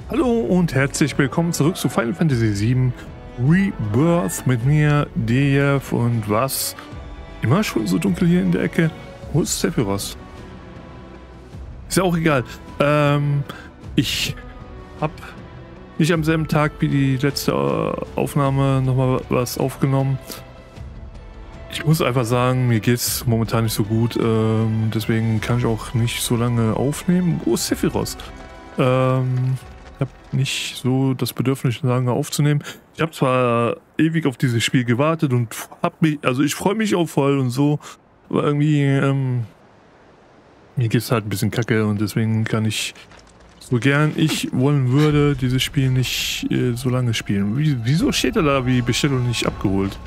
Hallo und herzlich willkommen zurück zu Final Fantasy VII Rebirth mit mir, Dejev, und was? Immer schon so dunkel hier in der Ecke? Wo ist Sephiroth? Ist ja auch egal. Ich habe nicht am selben Tag wie die letzte Aufnahme nochmal was aufgenommen. Ich muss einfach sagen, mir geht es momentan nicht so gut, deswegen kann ich auch nicht so lange aufnehmen. Wo ist Sephiroth? Ich habe nicht so das Bedürfnis, lange aufzunehmen. Ich habe zwar ewig auf dieses Spiel gewartet und ich freue mich auch voll und so, aber irgendwie, mir geht es halt ein bisschen kacke und deswegen kann ich, so gern ich wollen würde, dieses Spiel nicht so lange spielen. Wieso steht er da wie Bestellung nicht abgeholt?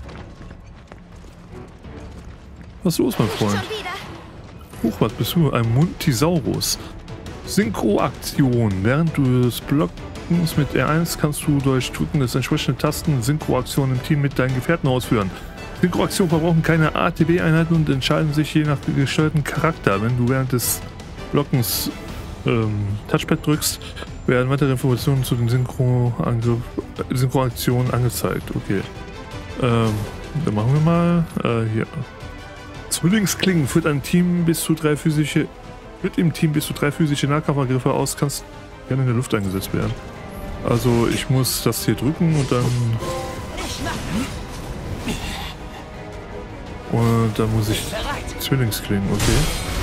Was ist los, mein Freund? Huch, was bist du? Ein Muntisaurus. Synchroaktion. Während du des Blockens mit R1 kannst du durch Drücken des entsprechenden Tasten Synchroaktionen im Team mit deinen Gefährten ausführen. Synchroaktionen verbrauchen keine ATB-Einheiten und entscheiden sich je nach gesteuerten Charakter. Wenn du während des Blockens Touchpad drückst, werden weitere Informationen zu den Synchroaktionen angezeigt. Okay. Dann machen wir mal hier. Zwillingsklingen führt im Team bis zu 3 physische Nahkampfangriffe aus, kannst gerne in der Luft eingesetzt werden. Also ich muss das hier drücken und dann muss ich Zwillingsklingen, okay.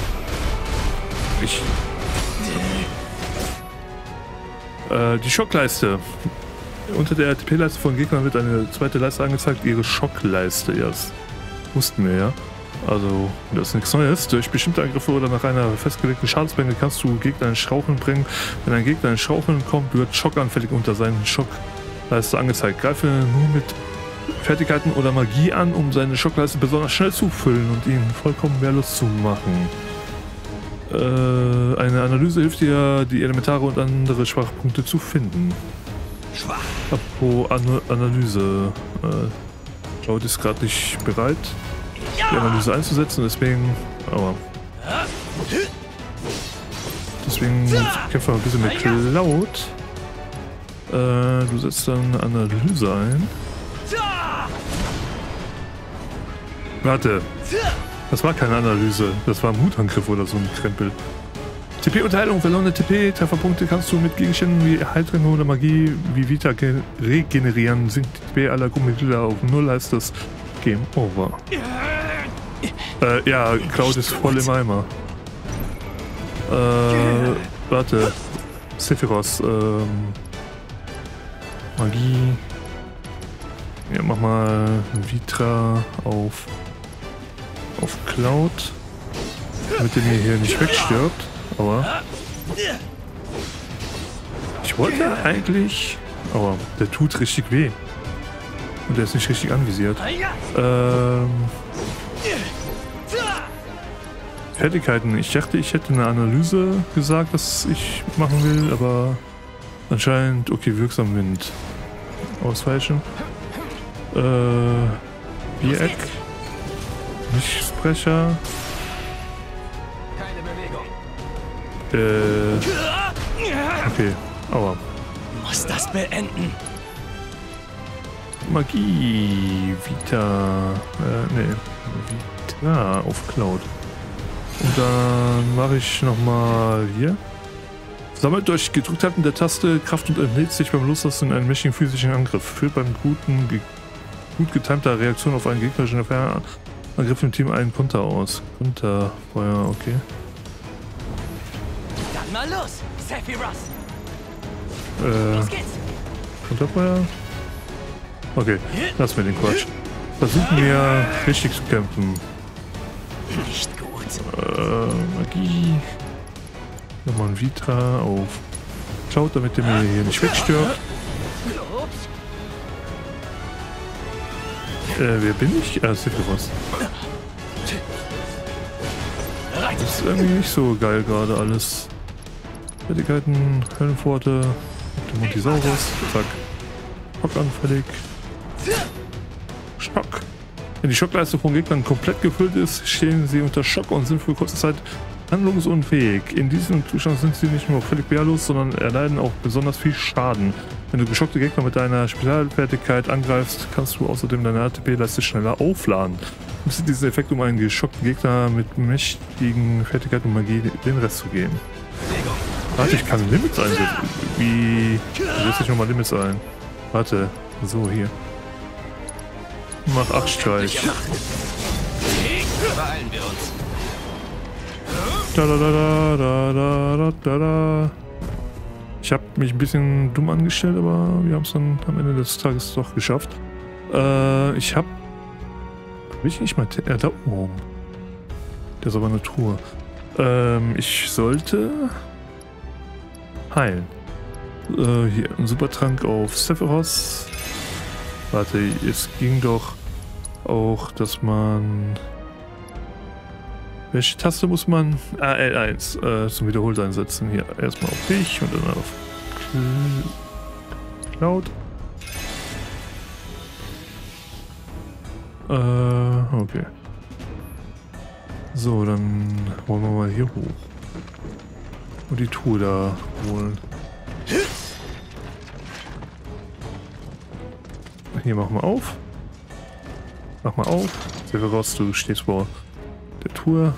Die Schockleiste. Unter der TP-Leiste von Gegnern wird eine zweite Leiste angezeigt, ihre Schockleiste. Ja, das wussten wir ja. Also, das ist nichts Neues. Durch bestimmte Angriffe oder nach einer festgelegten Schadensmenge kannst du Gegner in Straucheln bringen. Wenn ein Gegner in Straucheln kommt, wird schockanfällig unter seinen Schockleiste angezeigt. Greife nur mit Fertigkeiten oder Magie an, um seine Schockleiste besonders schnell zu füllen und ihn vollkommen wehrlos zu machen. Eine Analyse hilft dir, die Elementare und andere Schwachpunkte zu finden. Apropos Analyse. Cloud ist gerade nicht bereit, die Analyse einzusetzen, deswegen kämpfen wir ein bisschen mit Cloud. Du setzt dann eine Analyse ein. Warte, das war keine Analyse, das war ein Mutangriff oder so ein Krempel. TP-Unterheilung, verlorene TP-Trefferpunkte kannst du mit Gegenständen wie Heiltränke oder Magie wie Vita regenerieren. Sinkt die TP aller Gruppenmitglieder auf 0, heißt das Game Over. Ja, Cloud ist voll im Eimer. Warte. Sephiroth, Magie. Ja, mach mal Vitra auf Cloud. Damit der mir hier nicht wegstirbt. Aber ich wollte eigentlich... Aber der tut richtig weh. Und der ist nicht richtig anvisiert. Fertigkeiten. Ich dachte, ich hätte eine Analyse gesagt, was ich machen will, aber anscheinend, okay, wirksam Wind. Ausweichen. Viereck. Lichtsprecher. Okay, aua. Muss das beenden. Magie. Vita. Vita auf Cloud. Und dann mache ich nochmal hier. Sammelt durch gedrückt halten der Taste Kraft und entlädt sich beim Loslassen einen mächtigen physischen Angriff. Führt beim gut getimter Reaktion auf einen gegnerischen Angriff im Team einen Konter aus. Konterfeuer, okay. Dann mal los, Sephiroth. Los geht's. Konterfeuer? Okay, lass mir den Quatsch. Versuchen wir richtig zu kämpfen. Nicht gut. Magie. Nochmal ein Vitra auf Cloud, damit der mir hier nicht wegstirbt. Wer bin ich? Sephiroth. Das ist irgendwie nicht so geil gerade alles. Fertigkeiten, Höllenpforte, der Muntisaurus, zack. Schockanfällig. Schock. Wenn die Schockleiste von Gegnern komplett gefüllt ist, stehen sie unter Schock und sind für kurze Zeit Handlungsunfähig. In diesem Zustand sind sie nicht nur völlig wehrlos, sondern erleiden auch besonders viel Schaden. Wenn du geschockte Gegner mit deiner Spezialfertigkeit angreifst, kannst du außerdem deine ATP-Leiste schneller aufladen. Nutze diesen Effekt, um einen geschockten Gegner mit mächtigen Fertigkeiten und Magie den Rest zu geben. Warte, ich kann Limits einsetzen. Wie setze ich nochmal Limits ein? Warte, so hier. Mach 8 Streich. Beeilen wir uns. Ich habe mich ein bisschen dumm angestellt, aber wir haben es dann am Ende des Tages doch geschafft. Ich habe... Will ich nicht mal... da oben. Das ist aber eine Truhe. Ich sollte... heilen. Hier, ein Supertrank auf Sephiroth. Warte, es ging doch auch, dass man... Welche Taste muss man? L1 zum Wiederholt einsetzen. Hier erstmal auf dich und dann auf Cloud. Okay. So, dann wollen wir mal hier hoch. Und die Truhe da holen. Hier machen wir auf. Mach mal auf. Sephiroth, du stehst vor der Truhe.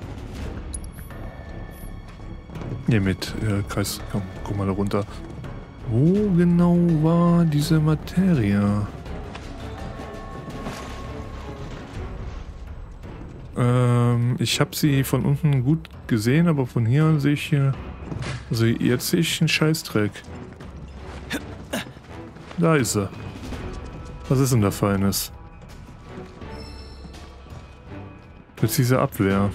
Hier mit Kreis. Komm, guck mal da runter. Wo genau war diese Materie? Ich habe sie von unten gut gesehen, aber von hier sehe ich hier... Also jetzt sehe ich einen Scheißdreck. Da ist er. Was ist denn da Feines? Präzise Abwehr.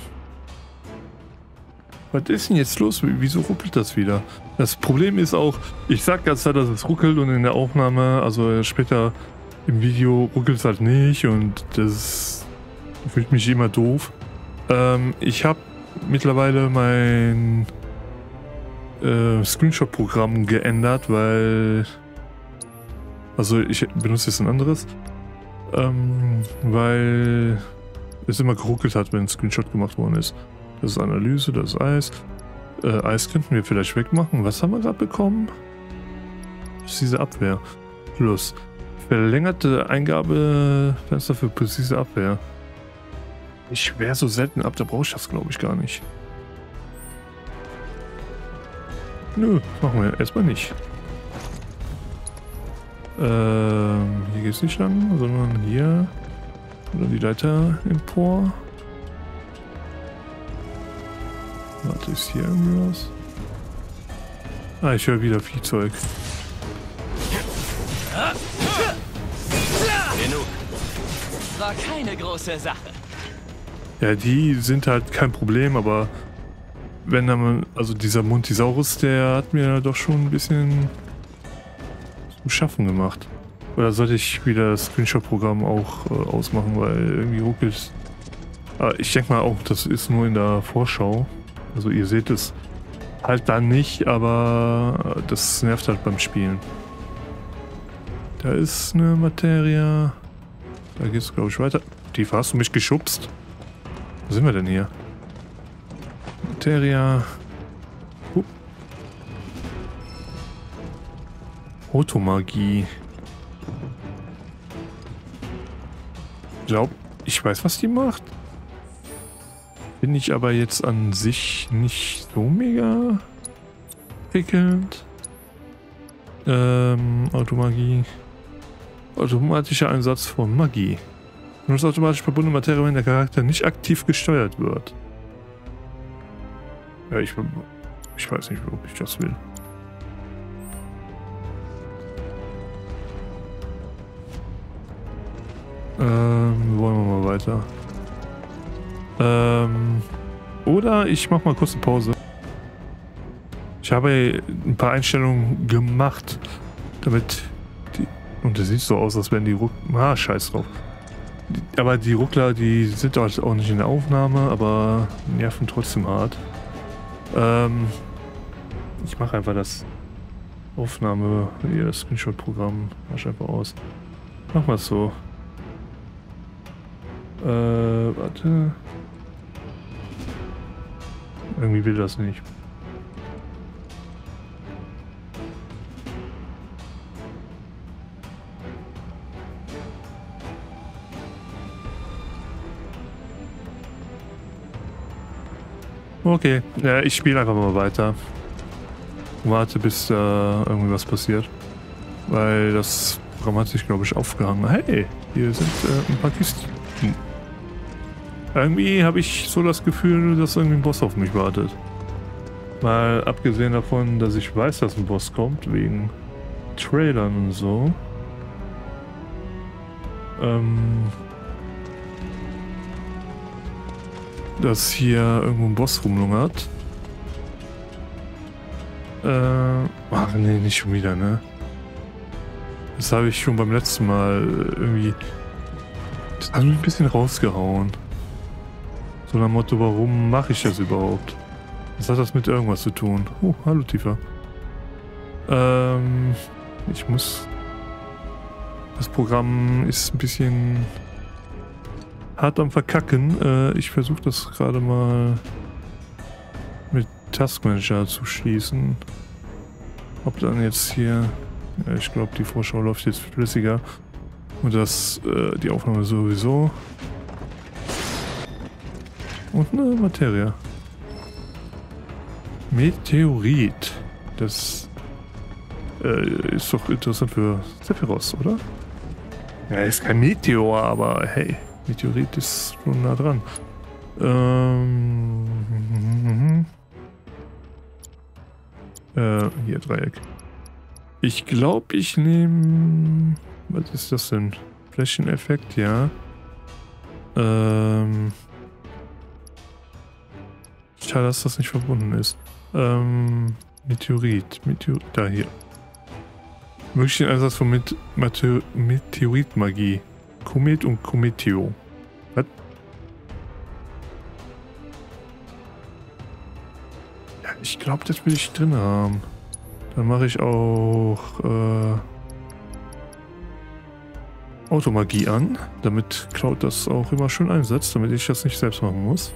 Was ist denn jetzt los? Wieso ruckelt das wieder? Das Problem ist auch, ich sag ganz klar, dass es ruckelt und in der Aufnahme, also später im Video ruckelt es halt nicht und das fühlt mich immer doof. Ich habe mittlerweile mein Screenshot-Programm geändert, weil... Also ich benutze jetzt ein anderes, weil es immer geruckelt hat, wenn ein Screenshot gemacht worden ist. Das ist Analyse, das ist Eis. Eis könnten wir vielleicht wegmachen. Was haben wir gerade bekommen? Das ist diese Abwehr. Plus. Verlängerte Eingabefenster für präzise Abwehr. Ich wäre so selten ab, da brauche ich das glaube ich gar nicht. Nö, machen wir erstmal nicht. Hier geht's nicht lang, sondern hier. Oder die Leiter empor. Warte, ist hier irgendwas? Ah, ich höre wieder Viehzeug. Genug. War keine große Sache. Ja, die sind halt kein Problem, aber wenn dann, also dieser Montisaurus, der hat mir doch schon ein bisschen zu schaffen gemacht. Oder sollte ich wieder das Screenshot-Programm auch ausmachen, weil irgendwie ruckelt. Ich denke mal auch, das ist nur in der Vorschau. Also ihr seht es halt dann nicht, aber das nervt halt beim Spielen. Da ist eine Materie. Da geht's glaube ich weiter. Tifa, hast du mich geschubst? Wo sind wir denn hier? Materia. Automagie. Ich weiß, was die macht. Bin ich aber jetzt an sich nicht so mega prickelnd. Automagie. Automatischer Einsatz von Magie. Nur ist automatisch verbundene Materie, wenn der Charakter nicht aktiv gesteuert wird. Ja, ich weiß nicht, ob ich das will. Wollen wir mal weiter. Oder ich mach mal kurz eine Pause. Ich habe ein paar Einstellungen gemacht, damit die... Und das sieht so aus, als wären die Ruckler... scheiß drauf. Aber die Ruckler, die sind halt auch nicht in der Aufnahme, aber nerven trotzdem hart. Ich mache einfach das Aufnahme, hier das Screenshot-Programm, mach ich einfach aus. Mach mal so. Warte. Irgendwie will das nicht. Okay, ja, ich spiele einfach mal weiter. Warte, bis da irgendwie was passiert. Weil das Programm hat sich, glaube ich, aufgehangen. Hey, hier sind ein paar Kisten. Irgendwie habe ich so das Gefühl, dass irgendwie ein Boss auf mich wartet. Mal abgesehen davon, dass ich weiß, dass ein Boss kommt, wegen Trailern und so. Dass hier irgendwo ein Boss rumlungert. Ach nee, nicht schon wieder, ne? Das habe ich schon beim letzten Mal irgendwie... Das hat mich ein bisschen rausgehauen. So nach dem Motto, warum mache ich das überhaupt? Was hat das mit irgendwas zu tun? Oh, hallo Tifa. Ich muss... Das Programm ist ein bisschen hart am Verkacken. Ich versuche das gerade mal mit Taskmanager zu schließen. Ob dann jetzt hier... Ja, ich glaube, die Vorschau läuft jetzt flüssiger. Und das, die Aufnahme sowieso. Und eine Materie. Meteorit. Das ist doch interessant für Sephiroth, oder? Ja, ist kein Meteor, aber hey, Meteorit ist schon nah dran. Hier Dreieck. Ich glaube, ich nehme... Was ist das denn? Flächeneffekt, ja. Schade, dass das nicht verbunden ist. Meteorit. Da hier. Möglichen Einsatz von Meteoritmagie. Komet und Kometeo. Was? Ja, ich glaube, das will ich drin haben. Dann mache ich auch Automagie an, damit Cloud das auch immer schön einsetzt, damit ich das nicht selbst machen muss.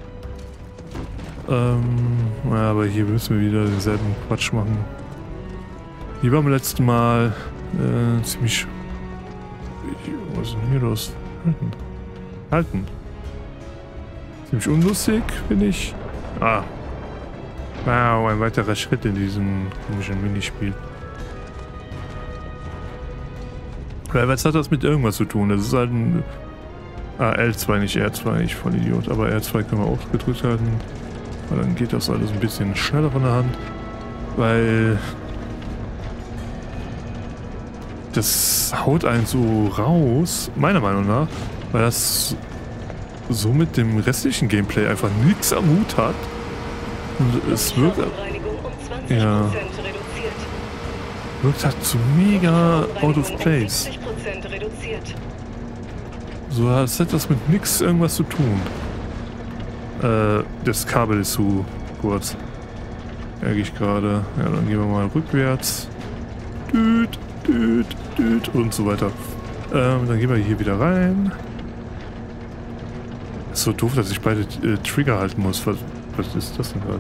Ja, aber hier müssen wir wieder denselben Quatsch machen. Wie beim letzten Mal. Ziemlich... Was ist denn hier los? Halten. Ziemlich unlustig, finde ich. Ah. Wow, ein weiterer Schritt in diesem komischen Minispiel. Was hat das mit irgendwas zu tun? Das ist halt ein... L2, nicht R2, ich voll Idiot. Aber R2 können wir auch gedrückt halten. Weil dann geht das alles ein bisschen schneller von der Hand. Weil... Das haut einen so raus, meiner Meinung nach. Weil das so mit dem restlichen Gameplay einfach nichts am Hut hat. Und es wirkt... Ja... Wirkt halt so mega out of place. So, als hätte das mit nix irgendwas zu tun. Das Kabel ist zu kurz. Merke ich gerade. Ja, dann gehen wir mal rückwärts. Düt, düt, düt und so weiter. Dann gehen wir hier wieder rein. Ist so doof, dass ich beide Trigger halten muss. Was ist das denn gerade?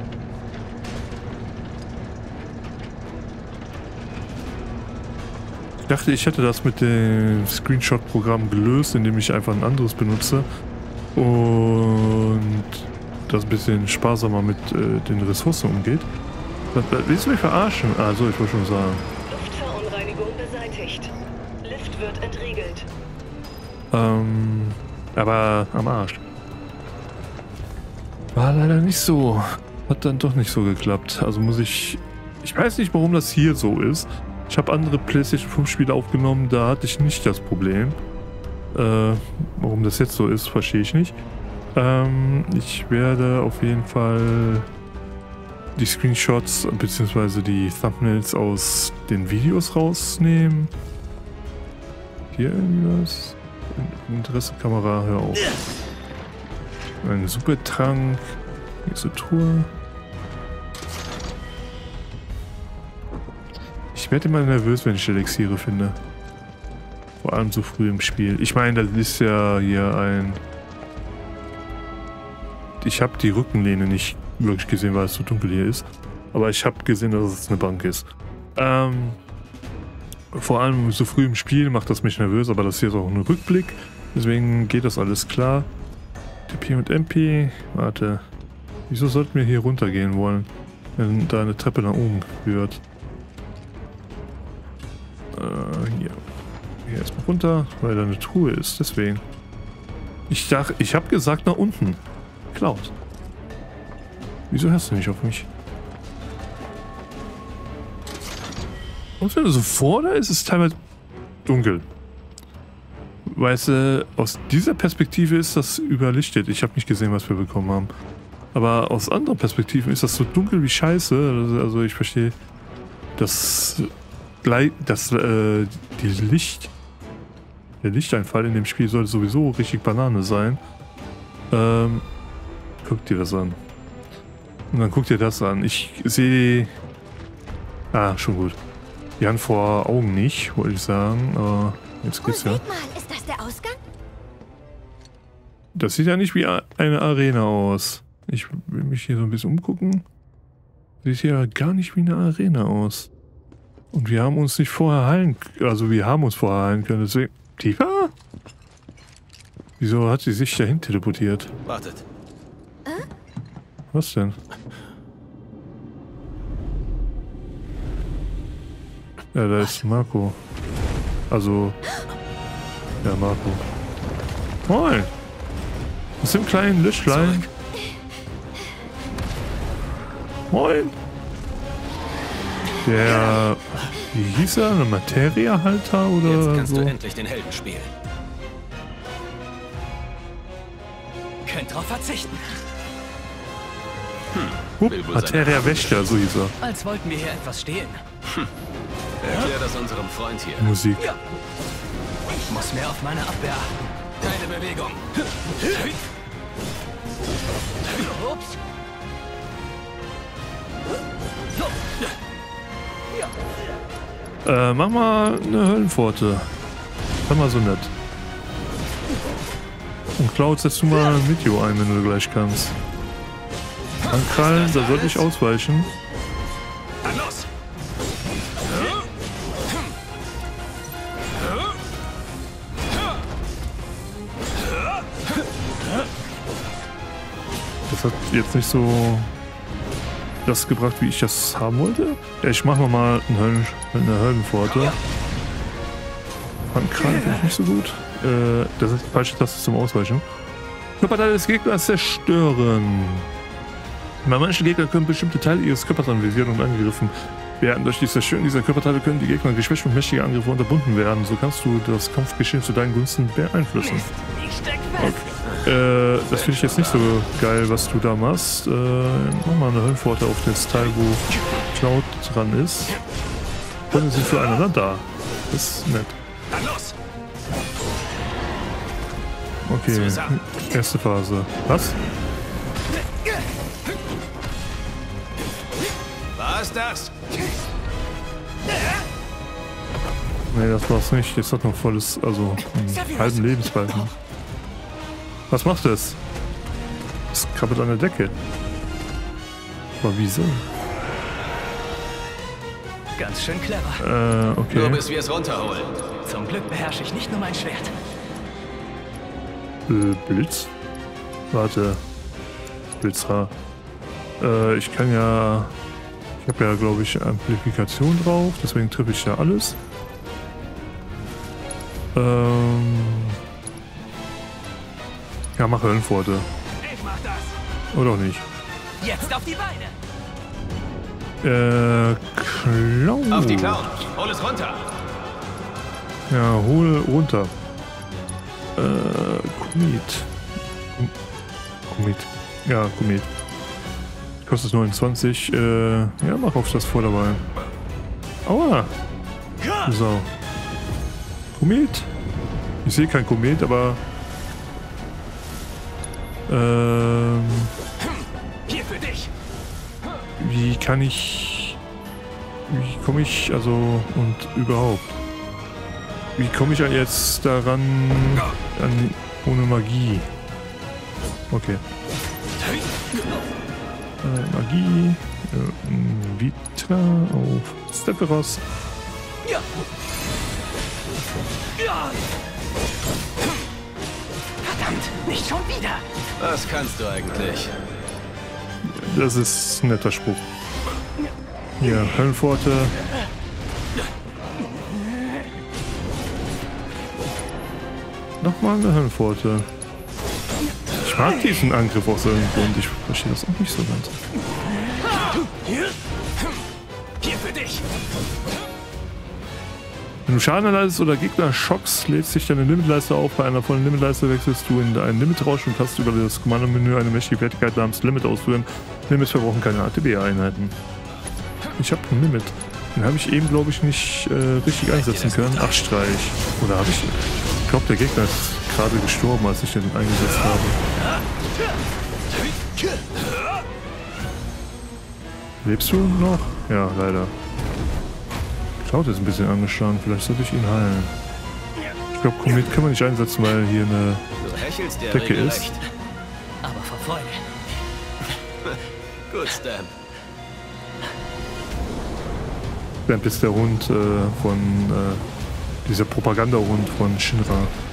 Ich dachte, ich hätte das mit dem Screenshot-Programm gelöst, indem ich einfach ein anderes benutze und das ein bisschen sparsamer mit den Ressourcen umgeht. Willst du mich verarschen? Ah, so, ich wollte schon sagen. Luftverunreinigung beseitigt. Lift wird entriegelt. Aber am Arsch. War leider nicht so. Hat dann doch nicht so geklappt. Also muss ich... Ich weiß nicht, warum das hier so ist. Ich habe andere PlayStation 5 Spiele aufgenommen, da hatte ich nicht das Problem. Warum das jetzt so ist, verstehe ich nicht. Ich werde auf jeden Fall die Screenshots bzw. die Thumbnails aus den Videos rausnehmen. Hier irgendwas? Interesse Kamera, hör auf. Ein Supertrank. Nächste Truhe. Ich werde immer nervös, wenn ich Elixiere finde. Vor allem so früh im Spiel. Ich meine, das ist ja hier ein... Ich habe die Rückenlehne nicht wirklich gesehen, weil es so dunkel hier ist. Aber ich habe gesehen, dass es eine Bank ist. Vor allem so früh im Spiel macht das mich nervös, aber das hier ist auch ein Rückblick. Deswegen geht das alles klar. TP und MP. Warte. Wieso sollten wir hier runtergehen wollen, wenn da eine Treppe nach oben führt? Hier. Hier erstmal runter, weil da eine Truhe ist. Deswegen. Ich dachte, ich habe gesagt nach unten. Klaus. Wieso hörst du nicht auf mich? Und wenn du so vor da ist es teilweise dunkel. Weißt du, aus dieser Perspektive ist das überlichtet. Ich habe nicht gesehen, was wir bekommen haben. Aber aus anderen Perspektiven ist das so dunkel wie Scheiße. Also ich verstehe, dass der Lichteinfall in dem Spiel sollte sowieso richtig Banane sein. Guck dir das an. Und dann guck dir das an. Ich sehe... Ah, schon gut. Die Hand vor Augen nicht, wollte ich sagen. Aber jetzt geht's ja. Seht mal, ist das der Ausgang? Das sieht ja nicht wie eine Arena aus. Ich will mich hier so ein bisschen umgucken. Sieht ja gar nicht wie eine Arena aus. Und wir haben uns nicht vorher heilen... Also wir haben uns vorher heilen können. Deswegen... Tiefer? Wieso hat sie sich dahin teleportiert? Wartet. Was denn? Ja, da ist Marco. Also... Ja, Marco. Moin! Was ist im kleinen Lichtlein? Zurück. Moin! Der... Wie hieß er? Ein Materiahalter oder Jetzt kannst so? du endlich den Helden spielen. Könnt drauf verzichten. Hup, will wohl Materia Wächter, so hieß er. Als wollten wir hier etwas stehlen. Erklär das unserem Freund hier. Musik. Ja. Ich muss mehr auf meine Abwehr achten. Keine Bewegung. Ups. Mach mal eine Höllenpforte. Sei mal so nett. Und Cloud, setzt du mal Meteor ein, wenn du gleich kannst. An Krallen, da sollte ich ausweichen. Dann los. Das hat jetzt nicht so das gebracht, wie ich das haben wollte. Ja, ich mach nochmal eine Höllenpforte. An Krallen finde ich nicht so gut. Das ist die falsche Taste zum Ausweichen. Körperteile des Gegners zerstören. Bei manchen Gegnern können bestimmte Teile ihres Körpers anvisiert und angegriffen werden. Durch die Zerstörung dieser Körperteile können die Gegner geschwächt und mächtige Angriffe unterbunden werden. So kannst du das Kampfgeschehen zu deinen Gunsten beeinflussen. Ich steck fest. Okay. Das finde ich jetzt nicht so geil, was du da machst. Mach mal eine Höllenpforte auf das Teil, wo Cloud dran ist. Dann sind füreinander da. Das ist nett. Dann los. Okay, Zusammen. erste Phase. Was? Was das? Nee, das war's nicht. Jetzt hat noch volles, also einen halben Lebensbalken. Was macht das? Es krabbelt an der Decke. Aber wieso? Ganz schön clever. Nur Okay. bis wir es runterholen. Zum Glück beherrsche ich nicht nur mein Schwert. Blitz? Warte. Blitzhaar. Ich kann ja... Ich habe ja, glaube ich, Amplifikation drauf. Deswegen treffe ich ja alles. Ja, mach Höllenpforte. Ich mach das. Oder auch nicht. Jetzt auf die Beine. Clown. Auf die Clown. Hol es runter. Ja, hol runter. Komet. Komet. Ja, Komet. Kostet 29. Ja, mach auf das Vorderbein. Aua. So. Komet. Ich sehe kein Komet, aber... Hier für dich. Wie kann ich... Wie komme ich... Also... Und überhaupt... Wie komme ich jetzt daran... Ohne Magie? Okay. Magie. Vita auf Sephiroth. Ja. Ja. Verdammt, nicht schon wieder. Was kannst du eigentlich? Das ist ein netter Spruch. Hier, Höllenpforte. Nochmal eine Höllenpforte. Ich mag diesen Angriff aus irgendeinem Grund. Ich verstehe das auch nicht so ganz. Hier für dich. Wenn du Schaden erleidest oder Gegner schockst, lädt sich deine Limitleiste auf. Bei einer vollen Limitleiste wechselst du in einen Limitrausch und kannst über das Kommandomenü eine mächtige Fertigkeit namens Limit ausführen. Limits verbrauchen keine ATB-Einheiten. Ich habe ein Limit. Den habe ich eben, glaube ich, nicht richtig einsetzen können. Ach, Streich. Oder habe ich... Ich glaube, der Gegner ist gerade gestorben, als ich den eingesetzt habe. Lebst du noch? Ja, leider. Cloud ist ein bisschen angeschlagen, vielleicht sollte ich ihn heilen. Ich glaube, Komet können wir nicht einsetzen, weil hier eine Decke ist. Aber vor Freude. Gut, Stamp. Stamp ist der Hund von dieser Propagandahund von Shinra.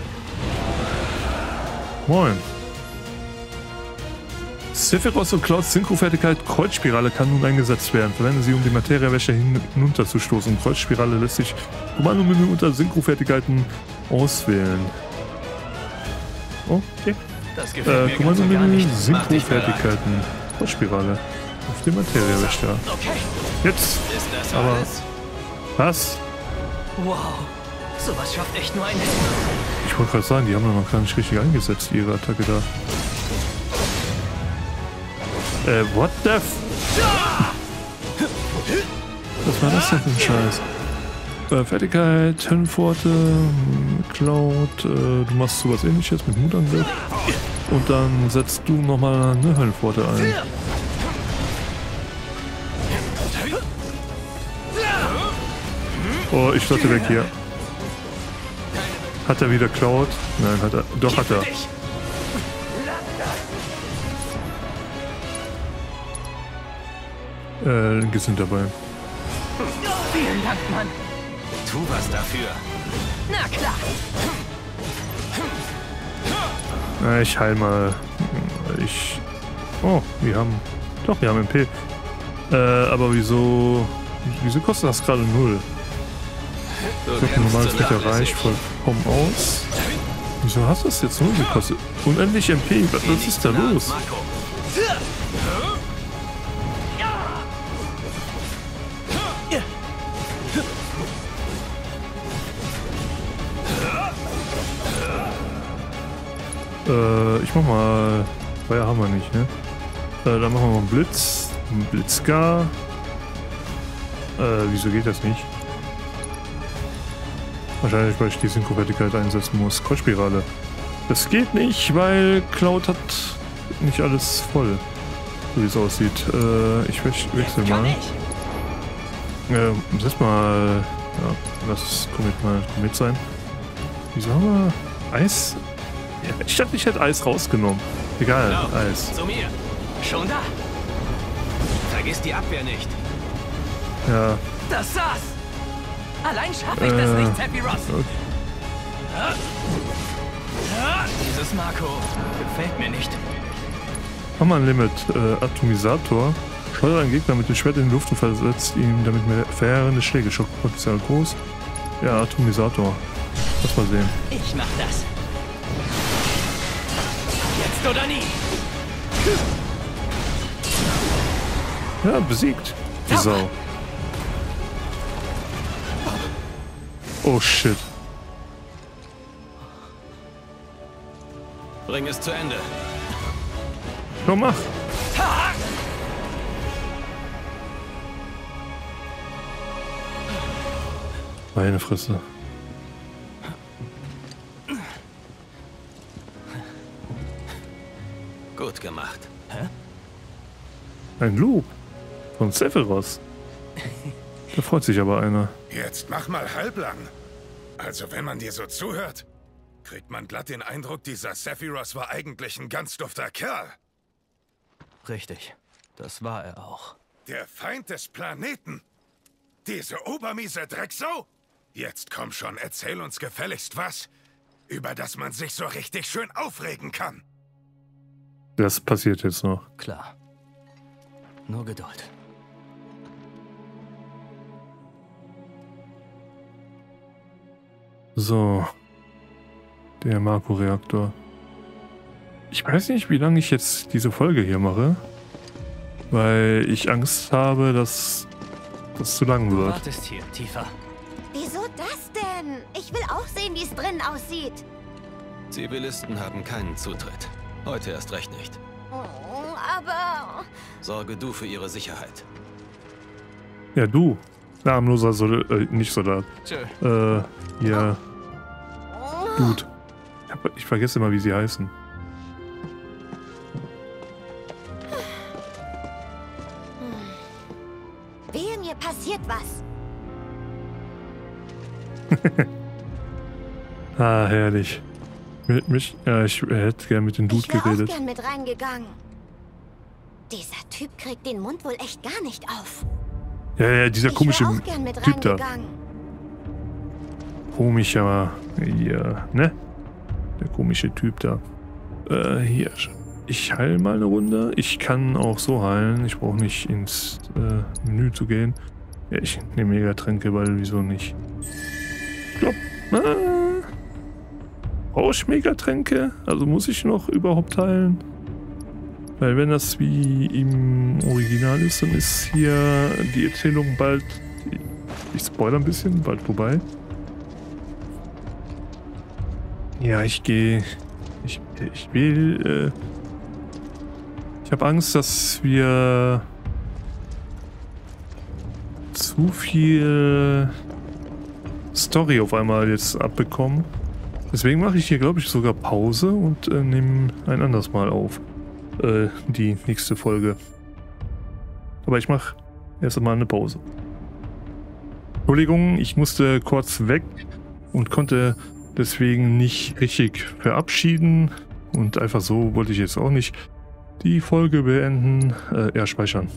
Moin. Sephiroth und Clouds Synchro-Fertigkeit Kreuzspirale kann nun eingesetzt werden. Verwende sie, um die Materiewäsche hinunterzustoßen. Kreuzspirale lässt sich Kommandomenü unter Synchro-Fertigkeiten auswählen. Okay. Das gefällt mir ganz und gar Kommandomenü nicht. Synchro-Fertigkeiten. Kreuzspirale. Auf die Materiewäsche. Okay. Jetzt. Ist das Aber alles? was? Wow. Sowas schafft echt nur ein Held. Ich wollte gerade sagen, die haben noch gar nicht richtig eingesetzt, ihre Attacke da. What the f... Was war das denn für ein Scheiß? Fertigkeit, Höllenpforte, Cloud, du machst sowas ähnliches mit Mutangriff. Und dann setzt du nochmal eine Höllenpforte ein. Oh, ich flotte weg hier. Hat er wieder Cloud? Nein, hat er. Doch, hat er. Linke sind dabei. Vielen Dank, Mann. Tu was dafür. Na klar. Ich heil mal. Oh, wir haben... Doch, wir haben MP. Aber wieso kostet das gerade 0? Ich glaube, normal ist der Reich vollkommen aus. Wieso hast du das jetzt 0 gekostet? Unendlich MP, was ist da los? Ich mach mal... Feuer haben wir nicht, ne? Dann machen wir mal einen Blitz. Einen Blitzgar. Wieso geht das nicht? Wahrscheinlich, weil ich die Synchro-Fertigkeit einsetzen muss. Kreuzspirale. Das geht nicht, weil Cloud hat nicht alles voll. So wie es aussieht. Ich wechsle mal. Setz mal... Ja, lass Komet sein. Wieso haben wir Eis? Ja, ich dachte, ich hätte Eis rausgenommen. Egal, Genau. Eis. Zu mir. Schon da. Vergiss die Abwehr nicht. Ja. Das saß. Allein schaffe ich das nicht, Sephiroth. Okay. Dieses Marco gefällt mir nicht. Mach mal ein Limit. Atomisator. Schleudert einen Gegner mit dem Schwert in die Luft und versetzt ihm damit mehr verheerende Schläge. Schockpotenzial groß. Ja, Atomisator. Lass mal sehen. Ich mach das. Jetzt oder nie. Ja, besiegt. Die Sau. Oh shit. Bring es zu Ende. Komm, mach. Meine Fresse. Gut gemacht. Ein Loop. Von Sephiroth. Da freut sich aber einer. Jetzt mach mal halblang. Also wenn man dir so zuhört, kriegt man glatt den Eindruck, dieser Sephiroth war eigentlich ein ganz dufter Kerl. Richtig. Das war er auch. Der Feind des Planeten? Diese obermiese Drecksau? Jetzt komm schon, erzähl uns gefälligst was, über das man sich so richtig schön aufregen kann. Das passiert jetzt noch. Klar. Nur Geduld. So. Der Marco-Reaktor. Ich weiß nicht, wie lange ich jetzt diese Folge hier mache. Weil ich Angst habe, dass das zu lang Du wird. wartest hier, Tifa. Wieso das denn? Ich will auch sehen, wie es drin aussieht. Zivilisten haben keinen Zutritt. Heute erst recht nicht. Oh, aber... Sorge du für ihre Sicherheit. Ja, du. Namenloser nicht Soldat. Tschö. Ja. Dude. Ich vergesse immer, wie sie heißen. Wehe, mir passiert was. Ah, herrlich. Ich hätte gern mit dem Dude Ich wäre auch geredet. gern mit reingegangen. Dieser Typ kriegt den Mund wohl echt gar nicht auf. Ja, dieser Ich komische wäre auch gern mit Typ da. reingegangen. Komischer, ja, ne? Der komische Typ da. Hier. Ich heile mal eine Runde. Ich kann auch so heilen. Ich brauche nicht ins Menü zu gehen. Ja, ich nehme Megatränke, weil wieso nicht? Ich glaube, brauche ich Megatränke? Also muss ich noch überhaupt heilen? Weil wenn das wie im Original ist, dann ist hier die Erzählung bald, ich spoilere ein bisschen, bald vorbei. Ja, ich habe Angst, dass wir zu viel Story auf einmal jetzt abbekommen. Deswegen mache ich hier, glaube ich, sogar Pause und nehme ein anderes Mal auf. Die nächste Folge. Aber ich mache erst einmal eine Pause. Entschuldigung, ich musste kurz weg und konnte deswegen nicht richtig verabschieden. Und einfach so wollte ich jetzt auch nicht die Folge beenden. Speichern.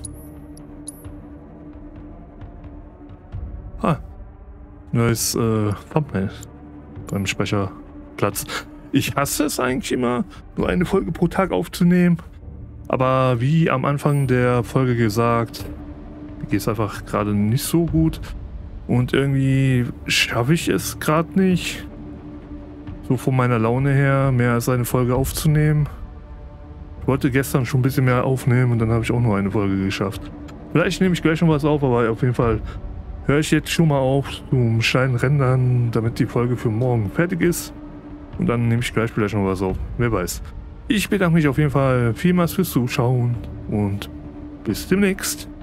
Neues Thumbnail beim Speicherplatz. Ich hasse es eigentlich immer, nur eine Folge pro Tag aufzunehmen. Aber wie am Anfang der Folge gesagt, mir geht es einfach gerade nicht so gut. Und irgendwie schaffe ich es gerade nicht, so von meiner Laune her, mehr als eine Folge aufzunehmen. Ich wollte gestern schon ein bisschen mehr aufnehmen und dann habe ich auch nur eine Folge geschafft. Vielleicht nehme ich gleich noch was auf, aber auf jeden Fall höre ich jetzt schon mal auf zum Schneiden, Rendern, damit die Folge für morgen fertig ist. Und dann nehme ich gleich vielleicht noch was auf. Wer weiß. Ich bedanke mich auf jeden Fall vielmals fürs Zuschauen und bis demnächst.